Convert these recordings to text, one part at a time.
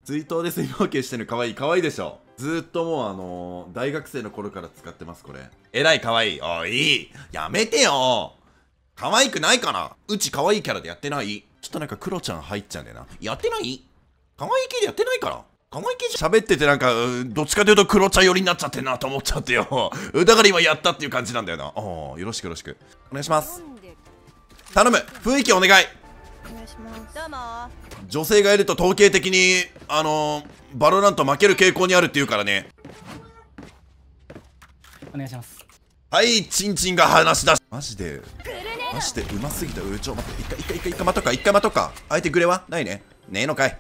追悼で水分計してる。かわいい。かわいいでしょ。ずーっともう大学生の頃から使ってます、これ。えらいかわいい。おい、やめてよ。可愛くないかな。うち可愛いキャラでやってない。ちょっとなんかクロちゃん入っちゃうんだよな。やってない？可愛い系でやってないから。可愛い系じゃ喋っててなんか、どっちかというとクロちゃん寄りになっちゃってんなと思っちゃってよ。だから今やったっていう感じなんだよな。おー、よろしくよろしく。お願いします。頼む。雰囲気お願い。 お願いします。どうも。 女性がいると統計的にバロラント負ける傾向にあるって言うからね。 お願いします。 はい、チンチンが話し出し。マジでうますぎた。ちょ待って、一回待とうか。一回待とうか。相手グレはないね。ねえのかい。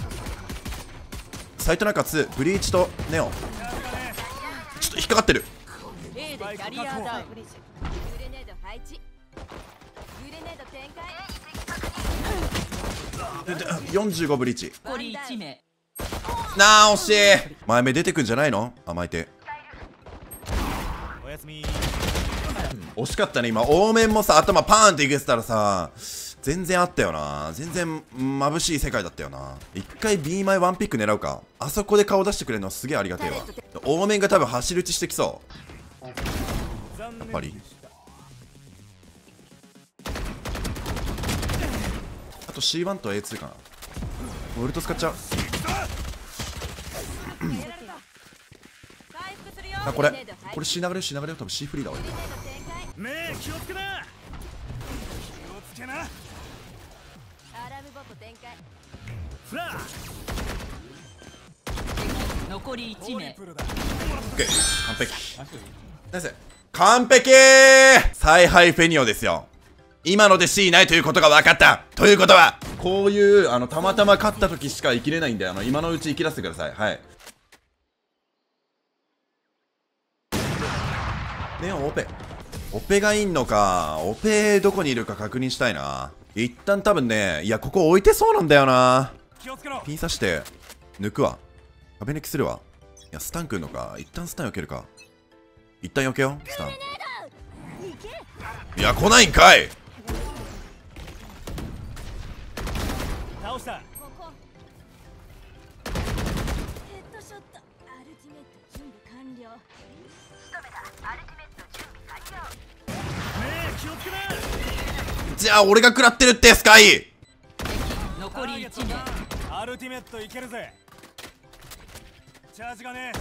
サイトナカ2ブリーチとネオン。ちょっと引っかかってる。45ブリーチ。なあ惜しい。前目出てくんじゃないの。甘い手。惜しかったね今。オーメンもさ頭パーンっていけてたらさ全然あったよな。全然眩しい世界だったよな。一回 B 前ワンピック狙うか。あそこで顔出してくれるのすげえありがてえわ。オーメンが多分走り打ちしてきそう。やっぱりあと C1 と A2 かな。ウルト使っちゃう。あ、これ C 流れ多分 C フリーだわ。 気をつけな。フラー残り1名。 オッケー、完璧。ナイス。完璧。采配フェニオですよ。今ので C ないということが分かった。ということはこういうたまたま勝った時しか生きれないんで今のうち生き出してください。はい。ネオンオペ。オペがいんのか。オペどこにいるか確認したいな。一旦多分ね、いやここ置いてそうなんだよな。ピン刺して抜くわ。壁抜きするわ。いやスタン来んのか。一旦スタン避けるか。一旦避けようスタン。いや来ないんかい。 倒した。 じゃあ俺が食らってるってスカイ。 残り1名。 アルティメットいけるぜ。チャージがね。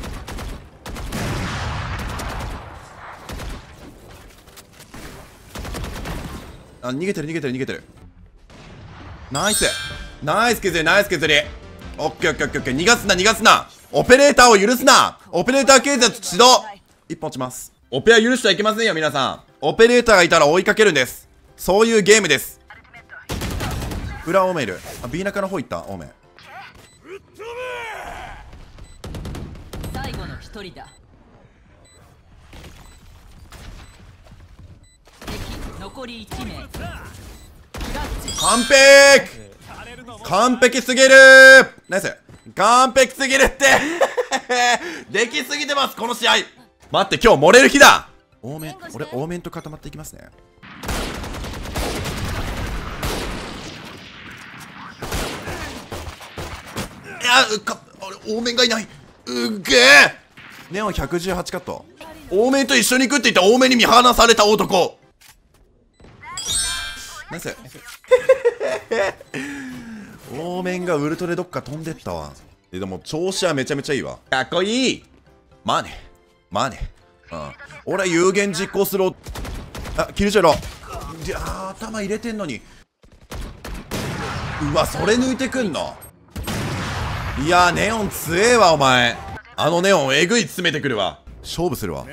あ、逃げてる。ナイス削り。オッケー。逃がすな。オペレーターを許すな。オペレーター警察指導。一本落ちます。オペは許してはいけませんよ皆さん。オペレーターがいたら追いかけるんです。そういうゲームです。裏オーメンいる。B 中の方行ったオーメン。 最後の1人だ。敵残り1名。 完璧すぎる。ナイス。完璧すぎるってできすぎてますこの試合。待って今日漏れる日だ。オーメン、俺オーメンと固まっていきますね。いやオーメンがいない。うっげえ。ネオン118カット。オーメンと一緒に行くって言ったオーメンに見放された男。ナイスオーメンがウルトでどっか飛んでったわ。でも調子はめちゃめちゃいいわ。かっこいい。まあね俺は有言実行する。あ、キルチェロ。いや頭入れてんのに。うわそれ抜いてくんの。いやネオン強えわお前。ネオンえぐい詰めてくるわ。勝負するわ。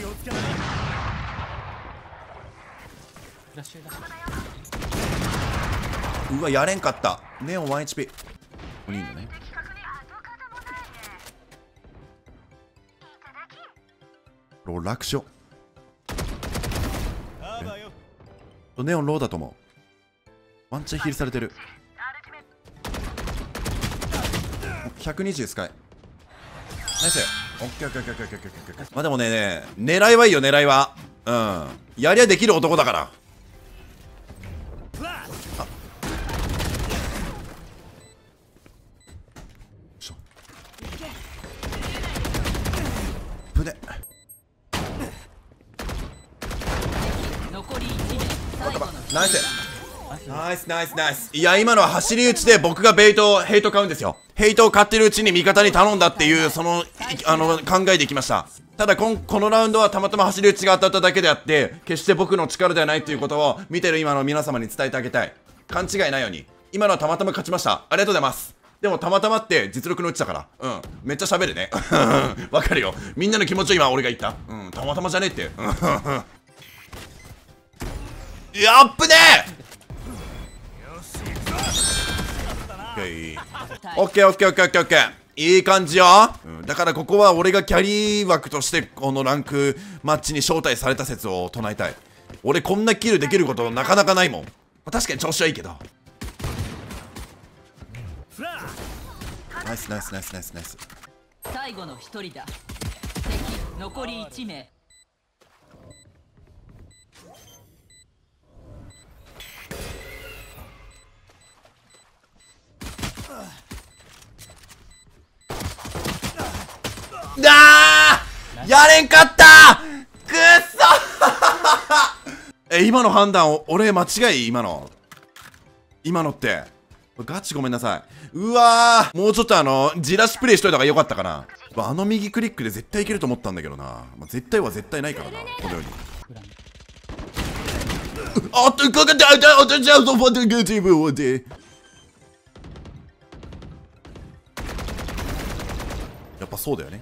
うわやれんかった。ネオン 1HP。ここにいいのね。楽勝。ネオンローだと思う。ワンチャンヒールされてる。120スカイ。ナイス。オッケー。まあでもね、狙いはいいよ狙いは。やりゃできる男だから。 ナイスナイスナイスナイス。いや今のは走り打ちで僕がヘイト買うんですよ。ヘイトを買ってるうちに味方に頼んだっていうその考えでいきました。ただこのラウンドはたまたま走り打ちが当たっただけであって決して僕の力ではないということを見てる今の皆様に伝えてあげたい。勘違いないように。今のはたまたま勝ちました。ありがとうございます。でもたまたまって実力のうちだからめっちゃ喋るねわかるよ。みんなの気持ちを今俺が言ったたまたまじゃねえってやっぶねオッケーオッケーオッケーオッケーオッケー。いい感じよ、だからここは俺がキャリー枠としてこのランクマッチに招待された説を唱えたい。俺こんなキルできることなかなかないもん。確かに調子はいいけど。ナイスナイスナイスナイスナイス。 最後の一人だ。敵残り1名。 やれんかったくっそ今の判断俺間違い今のってガチごめんなさい。うわーもうちょっとじらしプレイしといた方がよかったかな。右クリックで絶対いけると思ったんだけどな、絶対は絶対ないからなこの世に。あっとかかってやっぱそうだよね。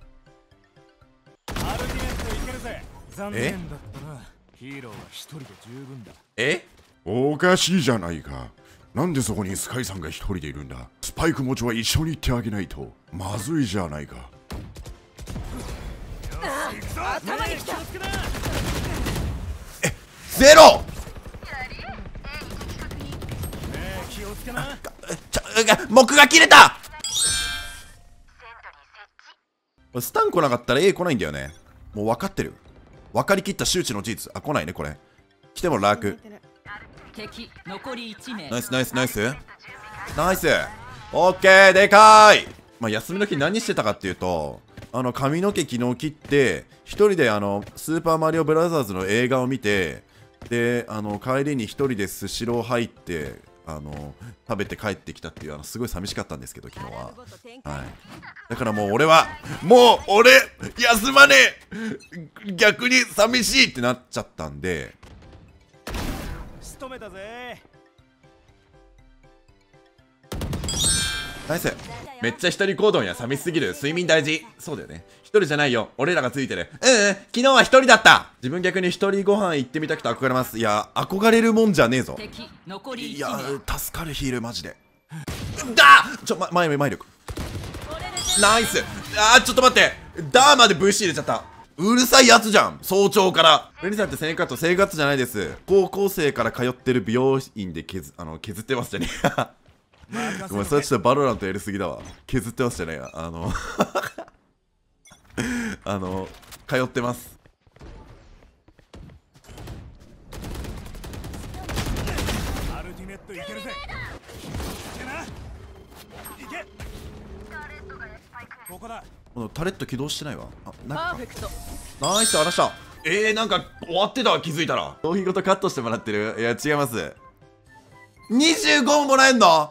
残念だったな。ヒーローは一人で十分だ。 おかしいじゃないか。なんでそこにスカイさんが一人でいるんだ。スパイク持ちは一緒に行ってあげないとまずいじゃないか。 頭に来た。 ゼロ気をつけな。 木が切れた。スタン来なかったら A 来ないんだよね。もう分かってる。分かりきった周知の事実。来ないねこれ。来ても楽。 敵残り1名。 ナイスナイスナイスナイス。オッケーでかーい。休みの日何してたかっていうと髪の毛昨日切って一人でスーパーマリオブラザーズの映画を見て、で帰りに一人でスシロー入って食べて帰ってきたっていうすごい寂しかったんですけど昨日は。はい。だからもう俺休まねえ逆に寂しいってなっちゃったんで。 仕留めたぜ。 ナイス。めっちゃ一人行動には寂しすぎる。睡眠大事。そうだよね。一人じゃないよ。俺らがついてる。昨日は一人だった。自分逆に一人ご飯行ってみたくて憧れます。いや憧れるもんじゃねえぞ。 敵残り1名。 いや助かるヒールマジで。前力。ナイス。ちょっと待って。まで VC 入れちゃった。うるさいやつじゃん早朝から。レニさんって生活じゃないです。高校生から通ってる美容院で削ってますじゃねえごめん、それちょっとバロラントやりすぎだわ。削ってますじゃねえや。通ってます。 アルティメットいけるぜ。いけ。ここだ。 タレット起動してないわ。 パーフェクト。 ナイス、あらした。なんか終わってたわ、気づいたら。商品ごとカットしてもらってる。いや違います。25ももらえんの